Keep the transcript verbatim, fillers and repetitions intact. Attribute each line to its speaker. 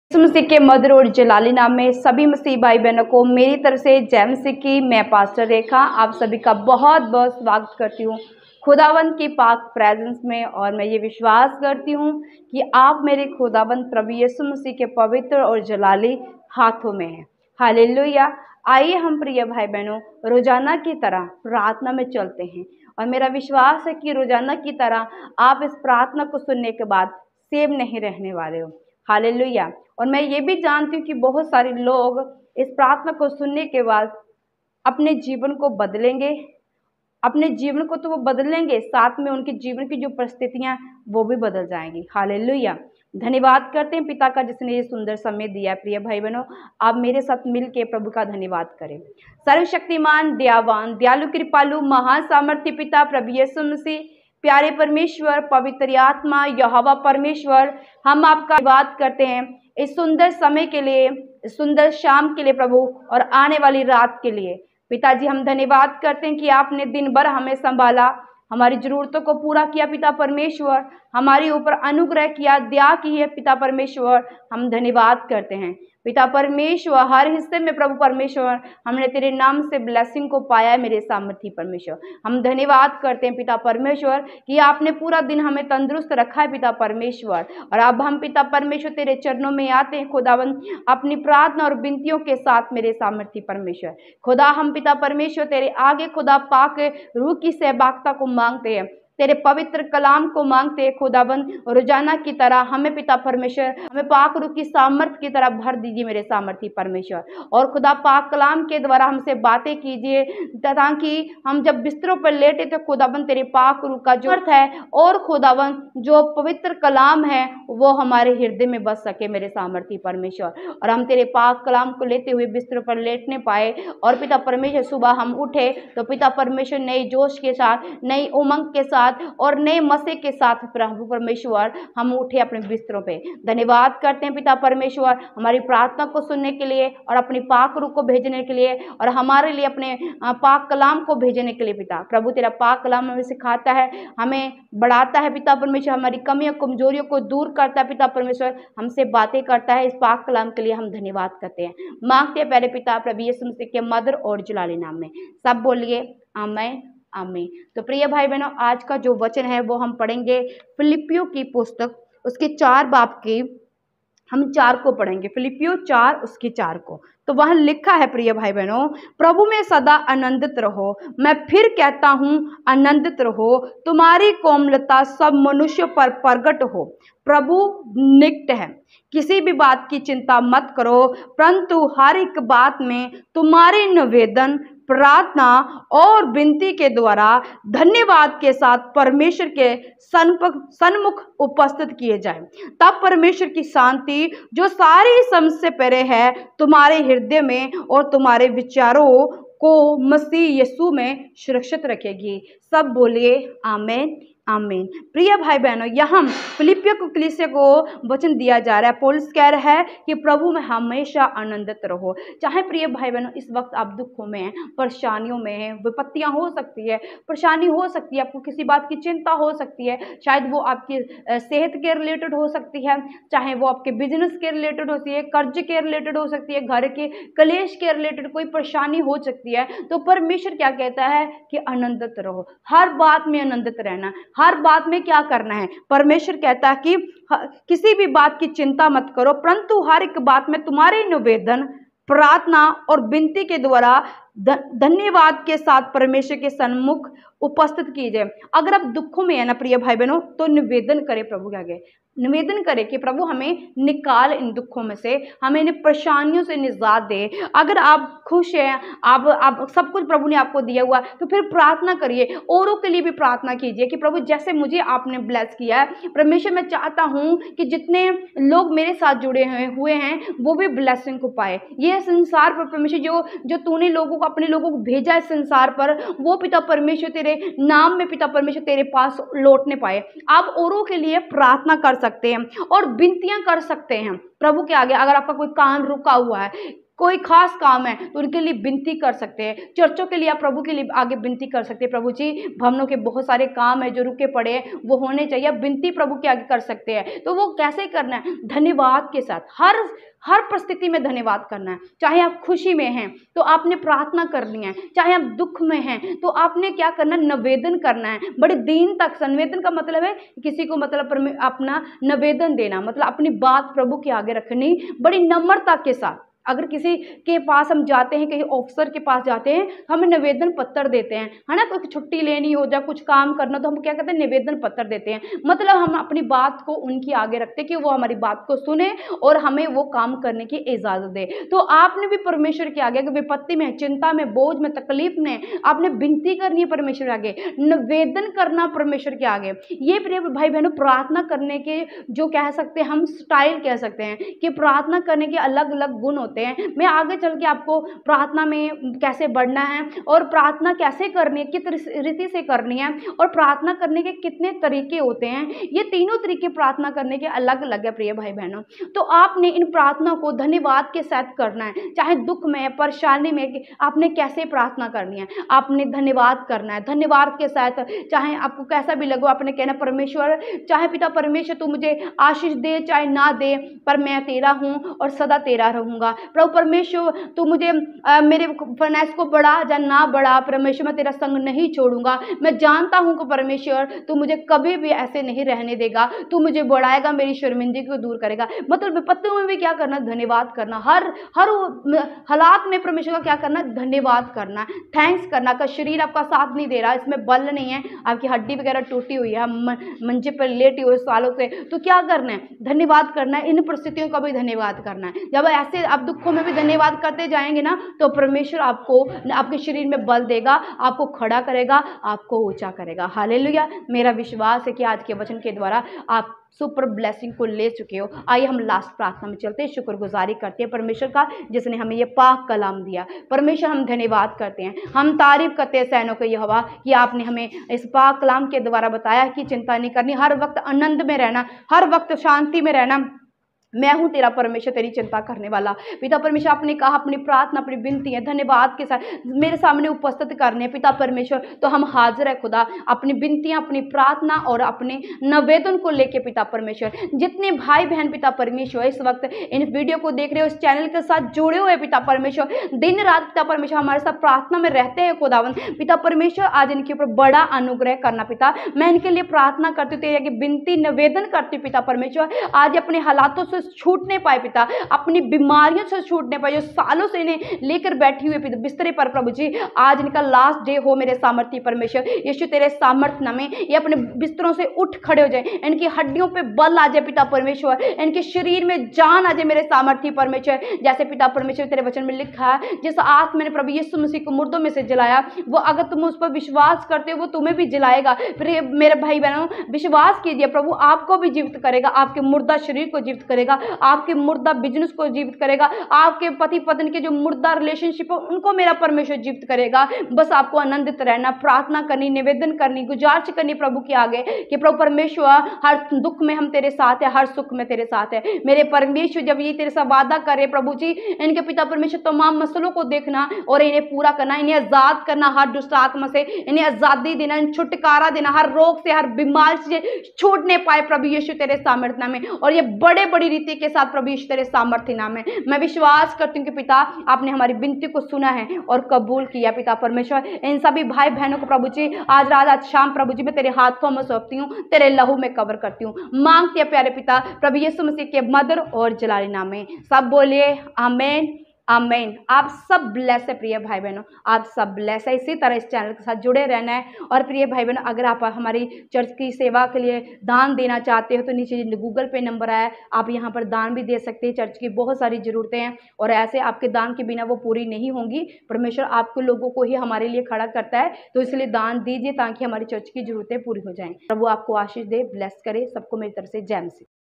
Speaker 1: यीशु मसीह के मधुर और जलाली नाम में सभी मसीह भाई बहनों को मेरी तरफ से जय मसीह की। मैं पास्टर रेखा आप सभी का बहुत बहुत स्वागत करती हूँ खुदावंत की पाक प्रेजेंस में। और मैं ये विश्वास करती हूँ कि आप मेरे खुदावंत प्रभु यीशु मसीह के पवित्र और जलाली हाथों में हैं। हालेलुया। आइए हम प्रिय भाई बहनों रोजाना की तरह प्रार्थना में चलते हैं, और मेरा विश्वास है कि रोजाना की तरह आप इस प्रार्थना को सुनने के बाद सेम नहीं रहने वाले हो। हालेलुया। और मैं ये भी जानती हूँ कि बहुत सारे लोग इस प्रार्थना को सुनने के बाद अपने जीवन को बदलेंगे। अपने जीवन को तो वो बदलेंगे, साथ में उनके जीवन की जो परिस्थितियां वो भी बदल जाएंगी। हालेलुया। धन्यवाद करते हैं पिता का जिसने ये सुंदर समय दिया। प्रिय भाई बहनों, आप मेरे साथ मिलके प्रभु का धन्यवाद करें। सर्वशक्तिमान, दयावान, दयालु, कृपालु, महान सामर्थ्य पिता प्रभु यीशु मसीह, प्यारे परमेश्वर, पवित्र आत्मा, यहोवा परमेश्वर, हम आपका धन्यवाद करते हैं इस सुंदर समय के लिए, इस सुंदर शाम के लिए प्रभु, और आने वाली रात के लिए। पिताजी हम धन्यवाद करते हैं कि आपने दिन भर हमें संभाला, हमारी जरूरतों को पूरा किया पिता परमेश्वर, हमारे ऊपर अनुग्रह किया, दया की है पिता परमेश्वर। हम धन्यवाद करते हैं पिता परमेश्वर। हर हिस्से में प्रभु परमेश्वर हमने तेरे नाम से ब्लेसिंग को पाया है मेरे सामर्थ्य परमेश्वर। हम धन्यवाद करते हैं पिता परमेश्वर कि आपने पूरा दिन हमें तंदुरुस्त रखा है पिता परमेश्वर। और अब हम पिता परमेश्वर तेरे चरणों में आते हैं खुदावन, अपनी प्रार्थना और विनतियों के साथ मेरे सामर्थ्य परमेश्वर। खुदा हम पिता परमेश्वर तेरे आगे खुदा पाक रूह की सहभागिता को मांगते हैं, तेरे पवित्र कलाम को मांगते हैं खुदावन। रोजाना की तरह हमें पिता परमेश्वर हमें पाक रूह की सामर्थ की तरह भर दीजिए मेरे सामर्थ्य परमेश्वर। और खुदा पाक कलाम के द्वारा हमसे बातें कीजिए, ताकि हम जब बिस्तरों पर लेटे तो खुदावन तेरे पाक रूह का जो अर्थ है और खुदावन जो पवित्र कलाम है वो हमारे हृदय में बस सके मेरे सामर्थ्य परमेश्वर। और हम तेरे पाक कलाम को लेते हुए बिस्तरों पर लेटने पाए, और पिता परमेश्वर सुबह हम उठे तो पिता परमेश्वर नए जोश के साथ, नई उमंग के साथ और नए मसे के साथ प्रभु परमेश्वर हम उठे अपने बिस्तरों पे। धन्यवाद करते हैं पिता परमेश्वर हमारी प्रार्थना को सुनने के लिए, और अपनी पाक रूह को भेजने के लिए, और हमारे लिए अपने पाक कलाम को भेजने के लिए। पिता प्रभु तेरा पाक कलाम हमें सिखाता है, हमें बढ़ाता है पिता परमेश्वर, हमारी कमियों कमजोरियों को दूर करता है पिता परमेश्वर, हमसे बातें करता है। इस पाक कलाम के लिए हम धन्यवाद करते हैं, मांगते हैं प्यारे पिता प्रभु यीशु मसीह के मधुर और जलाली नाम में। सब बोलिए आमीन आमीन। तो प्रिय भाई बहनों, आज का जो वचन है वो हम पढ़ेंगे फिलिपियों की पुस्तक उसके चार बाब की, हम चार को पढ़ेंगे, फिलिपियों चार उसके चार को। तो वहां लिखा है प्रिय भाई बहनों, प्रभु में सदा आनंदित रहो। मैं फिर कहता हूं आनंदित रहो। तुम्हारी कोमलता सब मनुष्य पर प्रकट हो। प्रभु निकट है। किसी भी बात की चिंता मत करो, परंतु हर एक बात में तुम्हारे निवेदन, प्रार्थना और विनती के द्वारा धन्यवाद के साथ परमेश्वर के सन्मुख उपस्थित किए जाएं। तब परमेश्वर की शांति जो सारी समझ से परे है तुम्हारे हृदय में और तुम्हारे विचारों को मसीह यीशु में सुरक्षित रखेगी। सब बोलिए आमीन आमीन। प्रिय भाई बहनों, यहाँ फिलिपियों को कलीसिया को वचन दिया जा रहा है। पौलुस कह रहा है कि प्रभु में हमेशा आनंदित रहो। चाहे प्रिय भाई बहनों इस वक्त आप दुखों में हैं, परेशानियों में हैं, विपत्तियां हो सकती है, परेशानी हो सकती है, आपको किसी बात की चिंता हो सकती है, शायद वो आपकी सेहत के रिलेटेड हो सकती है, चाहे वो आपके बिजनेस के रिलेटेड होती है, कर्ज के रिलेटेड हो सकती है, घर के कलेश के रिलेटेड कोई परेशानी हो सकती है। तो परमेश्वर क्या कहता है कि आनंदित रहो, हर बात में आनंदित रहना। हर बात में क्या करना है? परमेश्वर कहता है कि किसी भी बात की चिंता मत करो, परंतु हर एक बात में तुम्हारे निवेदन, प्रार्थना और विनती के द्वारा धन्यवाद के साथ परमेश्वर के सन्मुख उपस्थित कीजिए। अगर आप दुखों में है ना प्रिय भाई बहनों, तो निवेदन करें प्रभु के आगे, निवेदन करें कि प्रभु हमें निकाल इन दुखों में से, हमें इन परेशानियों से निजात दे। अगर आप खुश हैं, आप आप सब कुछ प्रभु ने आपको दिया हुआ, तो फिर प्रार्थना करिए, औरों के लिए भी प्रार्थना कीजिए कि प्रभु जैसे मुझे आपने ब्लेस किया है, परमेश्वर मैं चाहता हूं कि जितने लोग मेरे साथ जुड़े हुए हैं वो भी ब्लेसिंग को पाए। ये संसार पर परमेश्वर जो जो तूने लोगों को, अपने लोगों को भेजा है संसार पर, वो पिता परमेश्वर तेरे नाम में पिता परमेश्वर तेरे पास लौटने पाए। आप औरों के लिए प्रार्थना कर सकते हैं और विनतियां कर सकते हैं प्रभु के आगे। अगर आपका कोई काम रुका हुआ है, कोई खास काम है तो उनके लिए विनती कर सकते हैं। चर्चों के लिए आप प्रभु के लिए आगे विनती कर सकते हैं, प्रभु जी भवनों के बहुत सारे काम है जो रुके पड़े हैं वो होने चाहिए, आप विनती प्रभु के आगे कर सकते हैं। तो वो कैसे करना है? धन्यवाद के साथ, हर हर परिस्थिति में धन्यवाद करना है। चाहे आप खुशी में हैं तो आपने प्रार्थना करनी है, चाहे आप दुख में हैं तो आपने क्या करना है? निवेदन करना है बड़े दिन तक। संवेदन का मतलब है किसी को मतलब अपना निवेदन देना, मतलब अपनी बात प्रभु के आगे रखनी बड़ी नम्रता के साथ। अगर किसी के पास हम जाते हैं, कहीं ऑफिसर के पास जाते हैं तो हमें निवेदन पत्र देते हैं, है ना। कोई छुट्टी लेनी हो या कुछ काम करना तो हम क्या करते हैं? निवेदन पत्र देते हैं। मतलब हम अपनी बात को उनकी आगे रखते हैं कि वो हमारी बात को सुने और हमें वो काम करने की इजाजत दे। तो आपने भी परमेश्वर के आगे, विपत्ति में, चिंता में, बोझ में, तकलीफ में आपने विनती करनी है परमेश्वर के आगे, निवेदन करना परमेश्वर के आगे। ये प्रिय भाई बहनों प्रार्थना करने के जो कह सकते हैं हम स्टाइल कह सकते हैं कि प्रार्थना करने के अलग अलग गुण होते हैं। मैं आगे चल के आपको प्रार्थना में कैसे बढ़ना है और प्रार्थना कैसे करनी है, किस रीति से करनी है और प्रार्थना करने के कितने तरीके होते हैं, ये तीनों तरीके प्रार्थना करने के अलग अलग है प्रिय भाई बहनों। तो आपने इन प्रार्थना को धन्यवाद के साथ करना है। चाहे दुख में, परेशानी में, आपने कैसे प्रार्थना करनी है? आपने धन्यवाद करना है, धन्यवाद के साथ। चाहे आपको कैसा भी लगो, आपने कहना परमेश्वर, चाहे पिता परमेश्वर तू मुझे आशीष दे चाहे ना दे, पर मैं तेरा हूं और सदा तेरा रहूंगा। प्रभु परमेश्वर तू मुझे आ, मेरे फाइनेंस को बढ़ा या ना बढ़ा, परमेश्वर मैं तेरा संग नहीं छोड़ूंगा। मैं जानता हूं कि परमेश्वर तू मुझे कभी भी ऐसे नहीं रहने देगा, तू मुझे बढ़ाएगा, मेरी शर्मिंदगी को दूर करेगा। मतलब विपत्तियों में भी क्या करना? धन्यवाद करना। हर हर हालात में परमेश्वर का क्या करना? धन्यवाद करना, थैंक्स करना। का शरीर आपका साथ नहीं दे रहा, इसमें बल नहीं है, आपकी हड्डी वगैरह टूटी हुई है, मंजे पर लेटी हुई सालों से, तो क्या करना है? धन्यवाद करना है। इन परिस्थितियों का भी धन्यवाद करना है। जब ऐसे आप दुखों में भी धन्यवाद करते जाएंगे ना तो परमेश्वर आपको आपके शरीर में बल देगा, आपको खड़ा करेगा, आपको ऊंचा करेगा। हालेलुया। मेरा विश्वास है कि आज के वचन के द्वारा आप सुपर ब्लेसिंग को ले चुके हो। आइए हम लास्ट प्रार्थना में चलते हैं, शुक्रगुजारी करते हैं परमेश्वर का जिसने हमें ये पाक कलाम दिया। परमेश्वर हम धन्यवाद करते हैं, हम तारीफ करते हैं सैनों को यहोवा कि आपने हमें इस पाक कलाम के द्वारा बताया कि चिंता नहीं करनी, हर वक्त आनंद में रहना, हर वक्त शांति में रहना। मैं हूं तेरा परमेश्वर, तेरी चिंता करने वाला। पिता परमेश्वर आपने कहा अपनी प्रार्थना, अपनी विनती है धन्यवाद के साथ मेरे सामने उपस्थित करने। पिता परमेश्वर तो हम हाजिर है खुदा, अपनी विनतियां, अपनी प्रार्थना और अपने निवेदन को लेके पिता परमेश्वर। जितने भाई बहन पिता परमेश्वर इस वक्त इन वीडियो को देख रहे हो, इस चैनल के साथ जुड़े हुए पिता परमेश्वर, दिन रात पिता परमेश्वर हमारे साथ प्रार्थना में रहते हैं खुदावन। पिता परमेश्वर आज इनके ऊपर बड़ा अनुग्रह करना पिता। मैं इनके लिए प्रार्थना करती हूँ, तेरी विनती निवेदन करती हूँ पिता परमेश्वर, आज अपने हालातों से छूटने पाए पिता, अपनी बीमारियों से छूटने पाए जो सालों से इन्हें लेकर बैठी हुई पिता बिस्तरे पर। प्रभु जी आज इनका लास्ट डे हो मेरे सामर्थ्य परमेश्वर यीशु, तेरे सामर्थ्य नाम में ये अपने बिस्तरों से उठ खड़े हो जाए, इनकी हड्डियों पे बल आ जाए पिता परमेश्वर, इनके शरीर में जान आ जाए मेरे सामर्थ्य परमेश्वर। जैसे पिता परमेश्वर तेरे वचन में लिखा है, जिस आत्मा ने प्रभु यीशु मसीह को मुर्दों में से जलाया, वो अगर तुम उस पर विश्वास करते हो वो तुम्हें भी जलाएगा। मेरे भाई बहनों विश्वास कीजिए, प्रभु आपको भी जीवित करेगा, आपके मुर्दा शरीर को जीवित करेगा, आपके मुर्दा बिजनेस को जीवित करेगा, आपके पति पत्नी के जो मुर्दा रिलेशनशिप है उनको मेरा परमेश्वर जीवित करेगा। बस आपको आनंदित रहना, प्रार्थना करनी, निवेदन करनी, गुजारिश करनी प्रभु के आगे कि प्रभु परमेश्वर हर दुख में हम तेरे साथ है, हर सुख में तेरे साथ है। मेरे परमेश्वर जब ये तेरे साथ वादा करे प्रभु जी, इनके पिता परमेश्वर तमाम मसलों को देखना और इन्हें पूरा करना, इन्हें आजाद करना हर दुष्ट आत्मा से, इन्हें आजादी देना, छुटकारा देना, हर रोग से, हर बीमारी से छूटने पाए प्रभु यीशु तेरे सामर्थ्य नाम में, और ये बड़े बड़ी रीति के साथ प्रभु यीशु तेरे सामर्थ्य नाम में। मैं विश्वास करती हूँ कि पिता आपने हमारी विनती को सुना है और कबूल किया पिता परमेश्वर। इन सभी भाई बहनों को प्रभु जी आज रात आज शाम प्रभु जी मैं तेरे हाथों में सौंपती हूँ, तेरे लहू में कवर करती हूँ, मांगती है प्यारे पिता प्रभु यीशु मसीह के मधुर और जलाली नाम में। सब बोलिए आमीन आमीन। आप सब ब्लेस है प्रिय भाई बहनों, आप सब ब्लेस है। इसी तरह इस चैनल के साथ जुड़े रहना है। और प्रिय भाई बहनों अगर आप हमारी चर्च की सेवा के लिए दान देना चाहते हो तो नीचे गूगल पे नंबर है, आप यहाँ पर दान भी दे सकते हैं। चर्च की बहुत सारी ज़रूरतें हैं और ऐसे आपके दान के बिना वो पूरी नहीं होंगी। परमेश्वर आपको लोगों को ही हमारे लिए खड़ा करता है, तो इसलिए दान दीजिए ताकि हमारी चर्च की ज़रूरतें पूरी हो जाएं। प्रभु आपको आशीष दे, ब्लेस करे। सबको मेरी तरफ से जय मसीह।